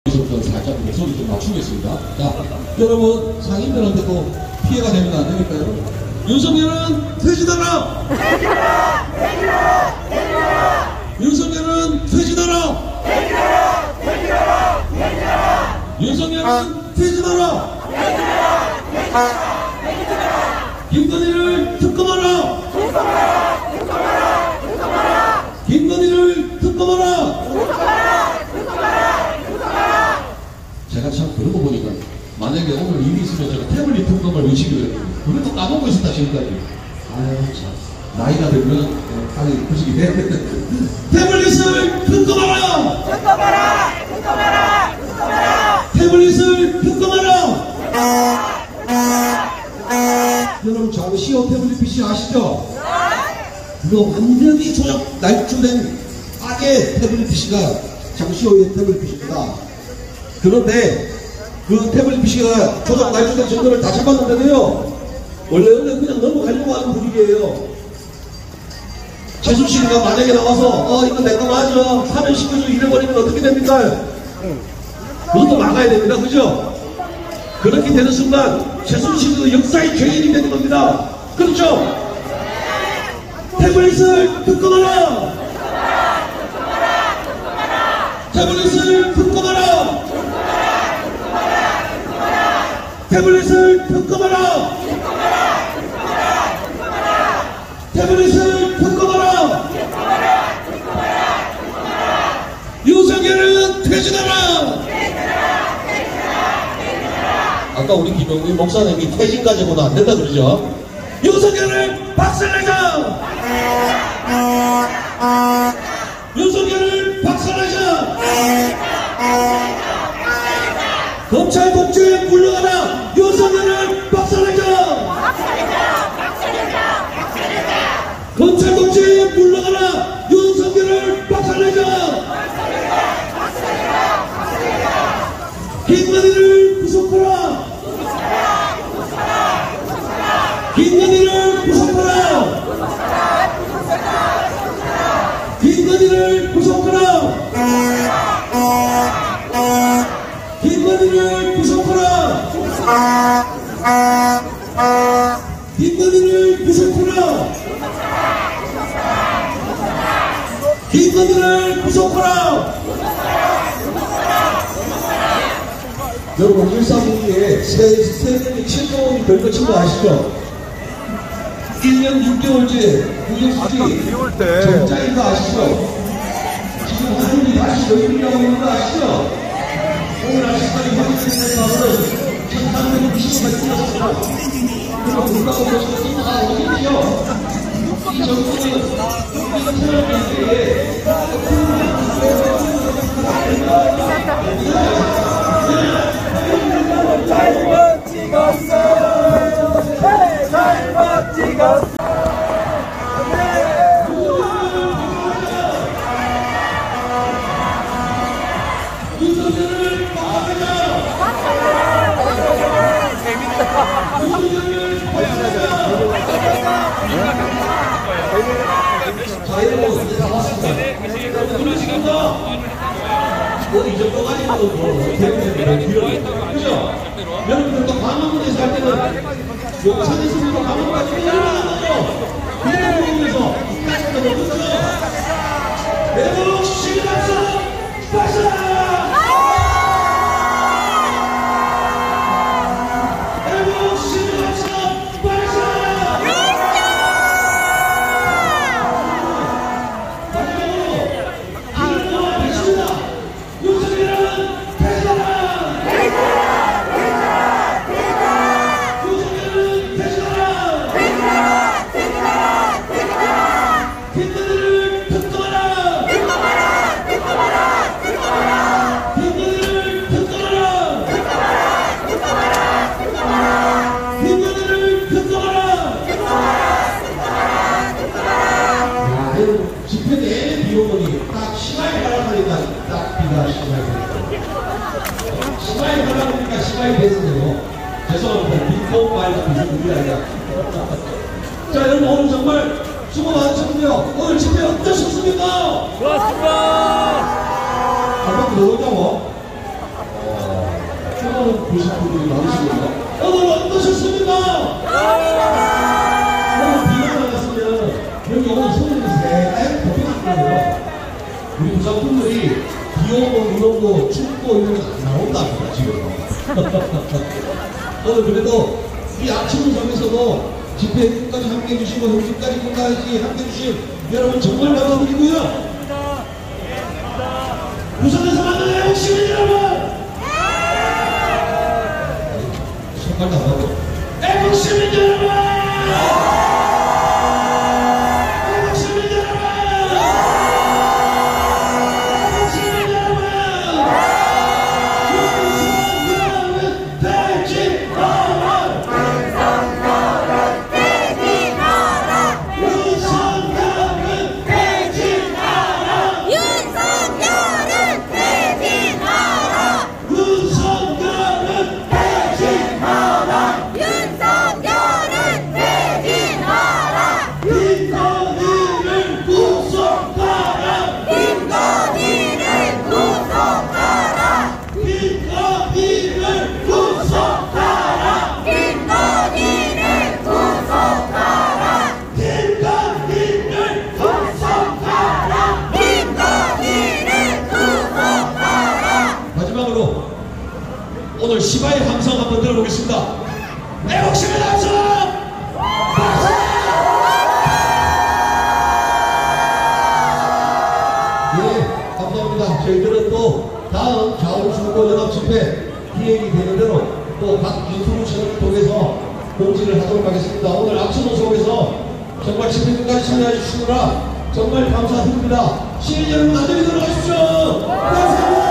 살짝 목소리 좀 맞추겠습니다. 자, 여러분 상인들한테도 피해가 되면 안 되니까요. 윤석열은 퇴진하라! 퇴진하라! 퇴진하라! 퇴진하라! 윤석열은 퇴진하라! 퇴진하라! 퇴진하라! 퇴진하라! 윤석열은 퇴진하라! 퇴진하라! 퇴진하라! 퇴진하라! 김건희를 특검하라! 특검하라! 특검하라! 특검하라! 김건희를 특검하라! 특검하라! 특검하라! 특검하라! 제가 참 그런 거 보니까 만약에 오늘 일이 있으면 제가 태블릿 특검을 의식을 했거든요. 그것도 까먹고 있었다 지금까지. 아유 참 나이가 들면 아니 의식이 돼. 태블릿을 특검하라! 특검하라! 특검하라! 특검하라! 태블릿을 특검하라! 여러분 저 CO 태블릿 PC 아시죠? 그거 완전히 조작 날조된 악의 태블릿 PC가 자꾸 CO의 태블릿 PC입니다. 그런데 그 태블릿 PC가 조작 날조된 증거를 다 잡았는데도요, 원래는 그냥 넘어가려고 하는 분위기예요. 최순실이가 만약에 나와서 이거 내 거 맞아 사면 시켜줘 이래버리면 어떻게 됩니까? 그것도 막아야 됩니다. 그죠? 그렇게 되는 순간 최순실도 역사의 죄인이 되는 겁니다. 그렇죠? 태블릿을 특검하라! 태블릿을 특검하라! 태블릿을 특검하라! 태블릿을 특검하라! 윤석열은 퇴진하라! 아까 우리 김영민 목사님이 퇴진 가지고는 안 된다 그러죠? 윤석열을 박살내자! 윤석열을 박살내자! 검찰 독재에 물러가라! 윤석열을 박살내자! 검찰 독재에 물러가라! 윤석열을 박살내자! 김건희를 구속하라! 김건희를 구속하라! 김건희를 구속하라! 김건희를 구속하라! 김건희를 구속하라! 김건희를 구속하라! 여러분 1사분기에 세금이 7조 원이 덜 거친 거 아시죠? 1년 6개월째 구경수지 정자인 거 아시죠? 지금 하늘이 다시 여유리하고 있는 거 아시죠? 오늘 아침까지 확인된 사업은 1,360원까지 뛰었습니다. 그리고 물가가 보시면 다 어디지요? 이 정부는 우리가 태어날 때에 잘못 찍었어. 잘못 찍었어. 자, 여러분, 이제 다 왔습니다. 이 정도 가지고 대부분 그죠? 여러분들도 강원도에서 할 때는 용산에서부터 강원도까지 내려가는 거죠? 이런 부분에서 대북 시민박수 박수! 집회 내내 비 오더니 딱 시간이 가라니까 딱 비가 시간이 가라니까 시간이 됐어요. 죄송합니다. 빈통 말도 무슨 아니라. 자, 여러분 오늘 정말 수고 많으셨고요. 오늘 집회 어떠셨습니까? 좋았습니다. 한 바퀴 더 돌자고. 보신 분들이 많으시거든요. 오늘 어떠셨습니까? 오늘 비가 나갔으면 여기 오늘 손님이 새하얗게 덮여있거든요. 우리 부장분들이 비 오고 눈 오고 춥고 이런 거 안 나온답니다, 지금. 오늘 그래도 이 아침을 집회 끝까지 함께 해주시고 형식까지 끝까지 함께 해주신 여러분 정말 감사드리고요. 부산에서 만난 애국 시민 여러분! 손발도 안 하고 애국 시민 여러분! 애국 시민 여러분! 애국 시민 여러분! 윤석열은 되지 마라! 오늘 시바의 함성 한번 들어보겠습니다. 애국 시민 함성! 예, 감사합니다. 저희들은 또 다음 좌우중고연합 집회 기획이 되는 대로 또 각 유튜브 채널을 통해서 공지를 하도록 하겠습니다. 오늘 악천후 속에서 정말 집회 끝까지 참여해 주시느라 정말 감사드립니다. 시민 여러분 안녕히 들어가십시오. 감사합니다.